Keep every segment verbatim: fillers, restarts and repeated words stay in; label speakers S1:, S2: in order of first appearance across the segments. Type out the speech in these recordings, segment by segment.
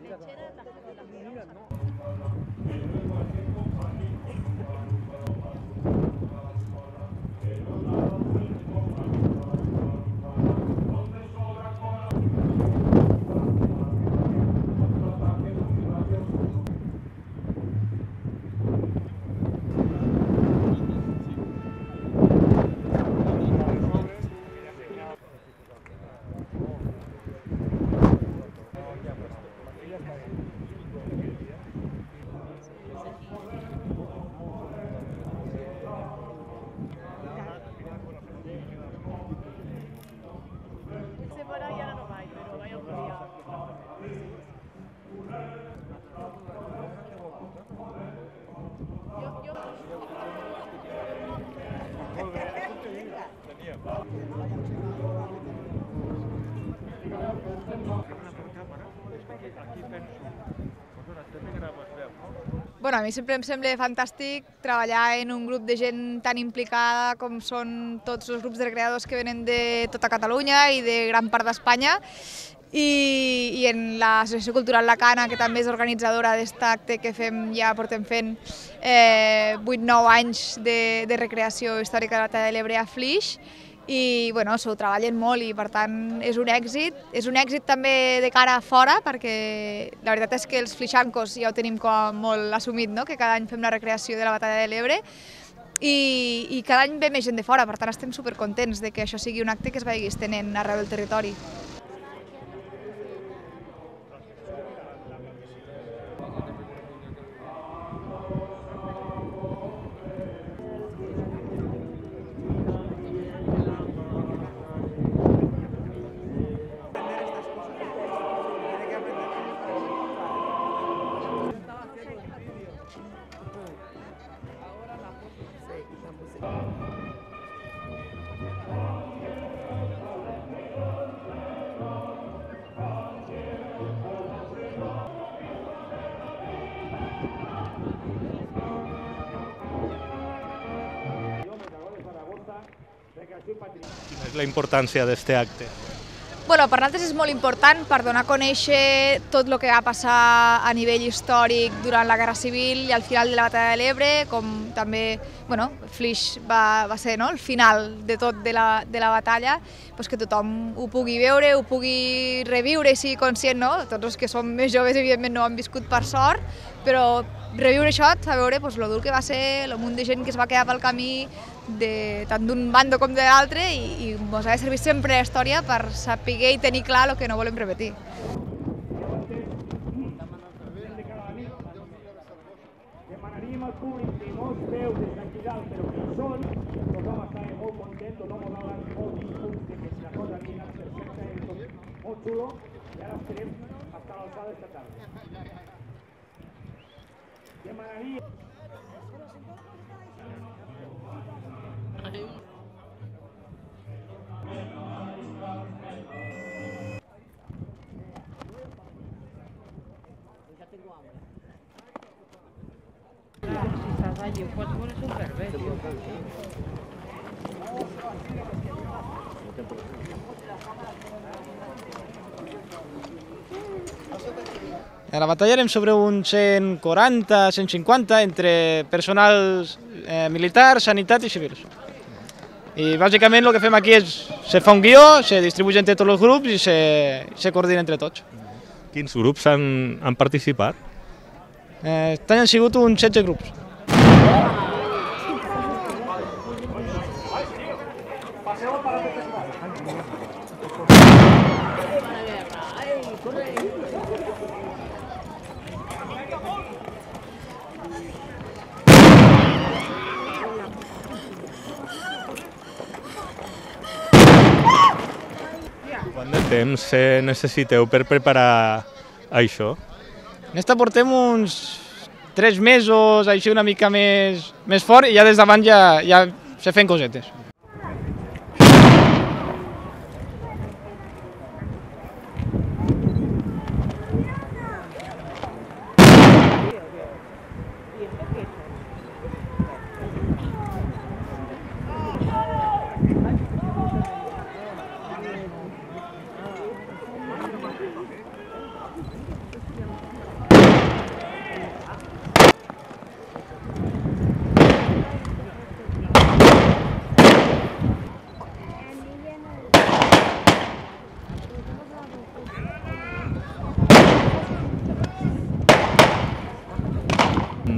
S1: Bueno, a mi sempre em sembla fantàstic treballar en un grup de gent tan implicada com són tots els grups de recreadors que venen de tota Catalunya i de gran part d'Espanya, i, i en l'Associació Cultural La Cana, que també és organitzadora d'aquest acte que fem, ja portem fent eh, vuit nou anys de, de recreació històrica de la Batalla de l'Ebre a Flix, i bueno, s'ho treballen molt i per tant és un èxit. És un èxit també de cara a fora, perquè la veritat és que els flixancos ja ho tenim com molt assumit, no? Que cada any fem la recreació de la Batalla de l'Ebre i, i cada any ve més gent de fora, per tant estem supercontents de que això sigui un acte que es vagi estenent arreu del territori.
S2: Quina és la importància d'aquest acte?
S1: Bueno, per nosaltres és molt important per donar a conèixer tot el que va passar a nivell històric durant la Guerra Civil i al final de la Batalla de l'Ebre, com també bueno, Flix va, va ser no, el final de tot de la, de la batalla, doncs que tothom ho pugui veure, ho pugui reviure i sigui conscient, no? Tots els que som més joves evidentment no ho han viscut per sort, però reviure això, saber doncs, el dur que va ser, el munt de gent que es va quedar pel camí de, tant d'un bando com de l'altre, i, i ens ha de servir sempre la història per saber i tenir clar el que no volem repetir.
S3: Demanaríem al públic que no es veu des d'aquí dalt, però que hi són, tothom estava molt content, tothom ho va molt dispunt que la cosa havia anat perfecta, molt xulo, i ara esperem estar a l'alçada d'esta tarda. Demanaríem...
S4: Si estàs allí, ho pots veure superbé, tio.
S5: A la batalla érem sobre uns cent quaranta a cent cinquanta entre personals eh, militars, sanitat i civils. I bàsicament el que fem aquí és se fa un guió, se distribueix entre tots els grups i se, se coordina entre tots.
S2: Quins grups han, han participat?
S5: Eh, Aquest any han sigut uns setze grups.
S2: Quant de temps eh, necessiteu per preparar això?
S5: En esta portem uns tres mesos, així una mica més, més fort, i ja des d'abans ja, ja se fent cosetes.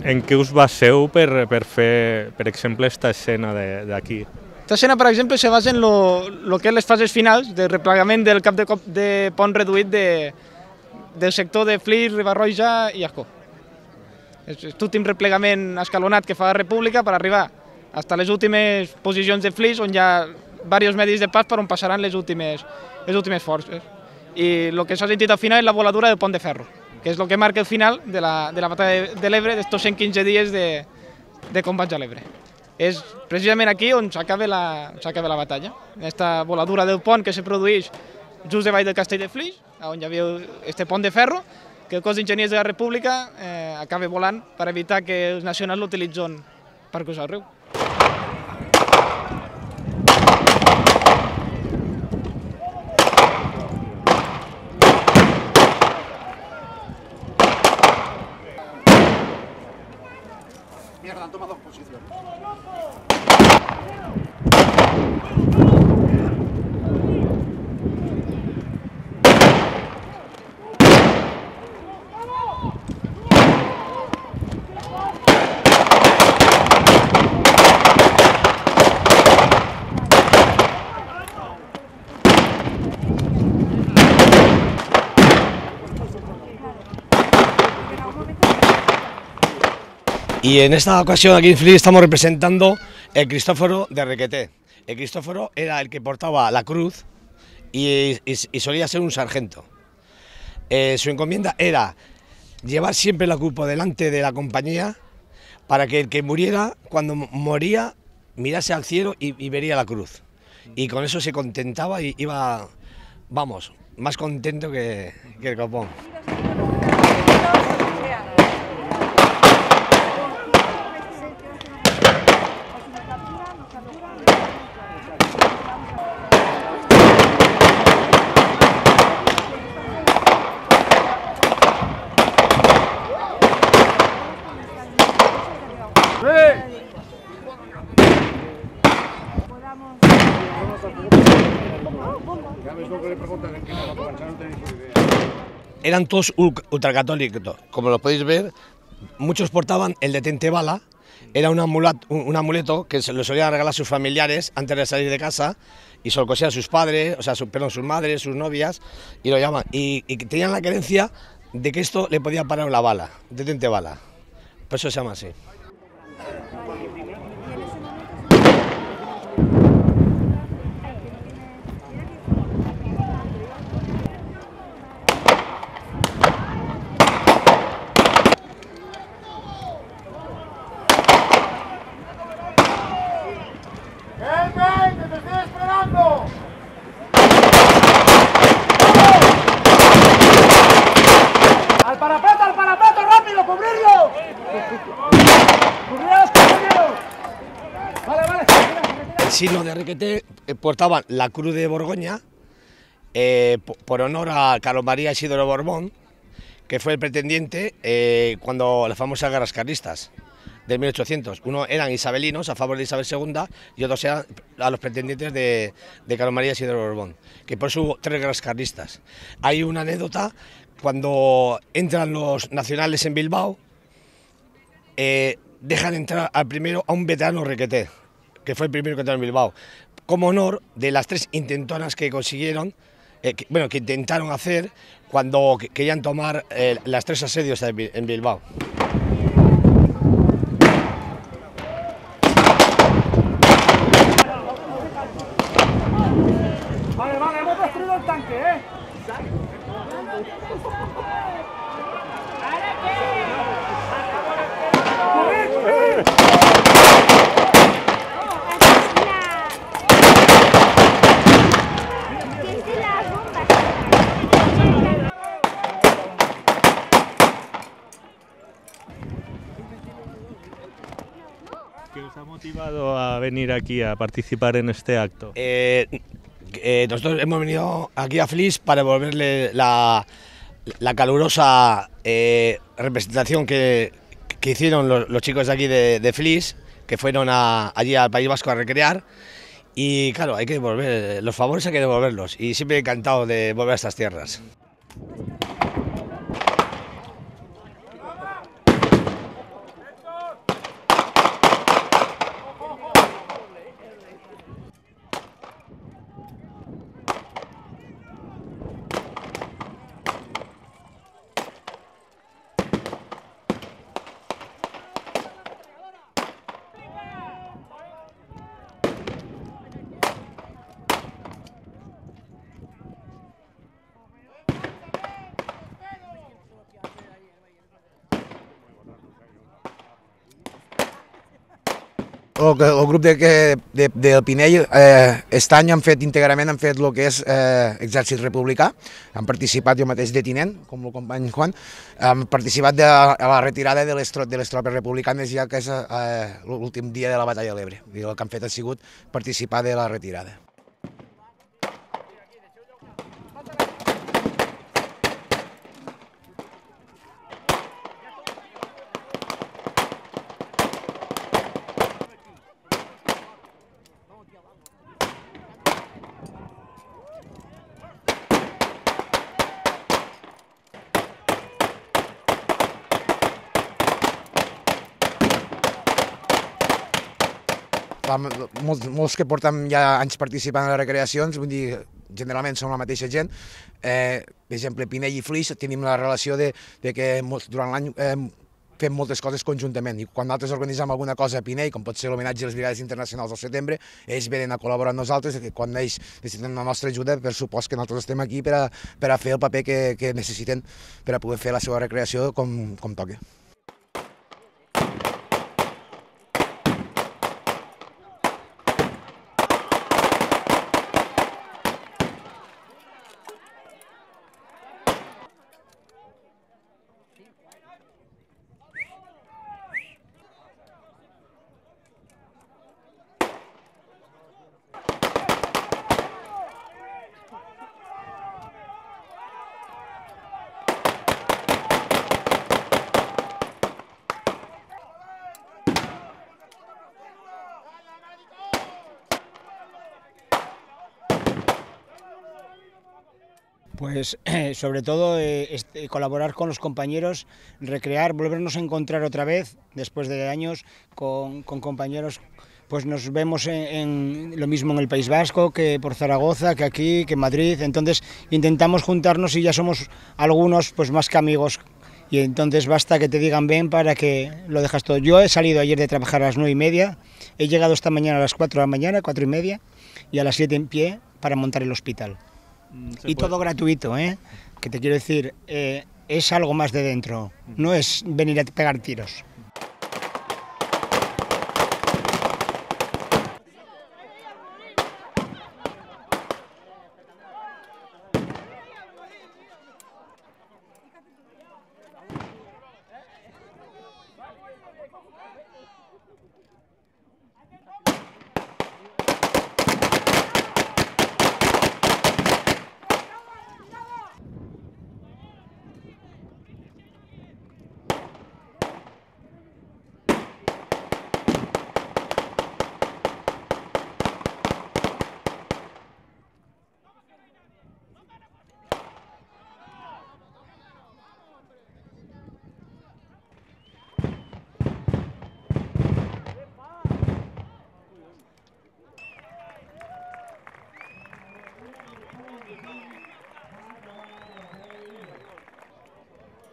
S2: en què us baseu per, per fer, per exemple, esta escena d'aquí?
S5: Esta escena, per exemple, se basa en lo, lo que és les fases finals del replegament del cap de, de pont reduït de, del sector de Flix, Riba-roja i Ascó. És l'últim replegament escalonat que fa la República per arribar fins a les últimes posicions de Flix, on hi ha diversos medis de pas per on passaran les últimes, les últimes forces. I el que s'ha sentit al final és la voladura del pont de ferro, que és el que marca el final de la, de la batalla de l'Ebre, d'estos cent quinze dies de, de combats a l'Ebre. És precisament aquí on s'acaba la, s'acaba la batalla, en aquesta voladura del pont que se produeix just davall del castell de Flix, on hi havia este pont de ferro, que el cos d'enginyers de la República eh, acaba volant per evitar que els nacionals l'utilitzen per cruzar el riu.
S6: Mierda, han tomado posición. Y en esta ocasión aquí en Flix estamos representando el Cristóforo de Requeté. El Cristóforo era el que portaba la cruz y, y, y solía ser un sargento. Eh, su encomienda era llevar siempre la cruz por delante de la compañía para que el que muriera, cuando moría, mirase al cielo y, y vería la cruz. Y con eso se contentaba y iba, vamos, más contento que, que el copón. Eran todos ultracatólicos, como lo podéis ver, muchos portaban el detente bala, era un amuleto, un amuleto que se lo solían regalar a sus familiares antes de salir de casa y se lo cosían a sus padres, o sea, su, perdón, sus madres, sus novias, y lo llaman, y, y tenían la creencia de que esto le podía parar la bala, detente bala, por eso se llama así.
S3: ¡Al parapeto, al parapeto, rápido, cubrirlo! ¡Cubrirlos, compañeros! Vale, vale.
S6: El signo de Requeté eh, portaban la cruz de Borgoña eh, por honor a Carlos María Isidoro Borbón, que fue el pretendiente eh, cuando las famosas guerras carlistas de mil ochocientos. Uno eran isabelinos a favor de Isabel segunda y otros eran a los pretendientes de, de Carlos María Isidoro Borbón, que por eso hubo tres guerras carlistas. Hay una anécdota, cuando entran los nacionales en Bilbao, eh, dejan entrar al primero a un veterano Requeté, que fue el primero que entró en Bilbao, como honor de las tres intentonas que consiguieron, eh, que, bueno, que intentaron hacer cuando querían tomar eh, las tres asedios en Bilbao.
S3: Vale, vale, hemos destruido el tanque, ¿eh?
S2: ¿Qué os ha motivado a venir aquí a participar en este acto?
S6: Eh, eh, nosotros hemos venido aquí a Flix para devolverle la, la calurosa eh, representación que, que hicieron los, los chicos de aquí de, de Flix, que fueron a, allí al País Vasco a recrear. Y claro, hay que devolver, los favores hay que devolverlos, y siempre encantado de volver a estas tierras.
S7: El, el grup de, de, del Pinell eh, aquest any han fet íntegrament han fet el que és eh, exèrcit republicà, han participat jo mateix de tinent, com el company Juan, han participat de, a la retirada de les, de les tropes republicanes ja que és eh, l'últim dia de la batalla de l'Ebre. El que han fet ha sigut participar de la retirada. Molts, molts que portem ja anys participant en les recreacions, vull dir, generalment som la mateixa gent. Eh, per exemple, Pinell i Flix tenim la relació de, de que durant l'any eh, fem moltes coses conjuntament i quan nosaltres organitzem alguna cosa a Pinell, com pot ser l'homenatge a les Brigades Internacionals al setembre, ells venen a col·laborar amb nosaltres, que quan ells necessiten la nostra ajuda, per supost que nosaltres estem aquí per a, per a fer el paper que, que necessiten per a poder fer la seva recreació com, com toca.
S8: Pues eh, sobre todo eh, este, colaborar con los compañeros, recrear, volvernos a encontrar otra vez después de años con, con compañeros. Pues nos vemos en, en lo mismo en el País Vasco, que por Zaragoza, que aquí, que en Madrid. Entonces intentamos juntarnos y ya somos algunos pues más que amigos. Y entonces basta que te digan ven para que lo dejas todo. Yo he salido ayer de trabajar a las nueve y media, he llegado esta mañana a las cuatro de la mañana, cuatro y media, y a las siete en pie para montar el hospital. Y todo gratuito, ¿eh? Que te quiero decir, eh, es algo más de dentro, no es venir a pegar tiros.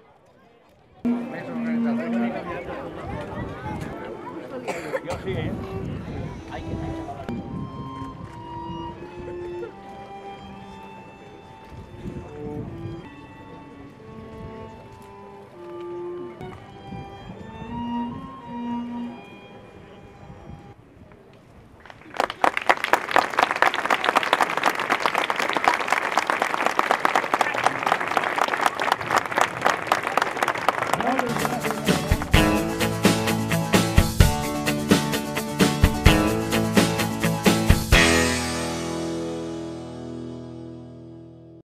S3: Yo sí, ¿eh?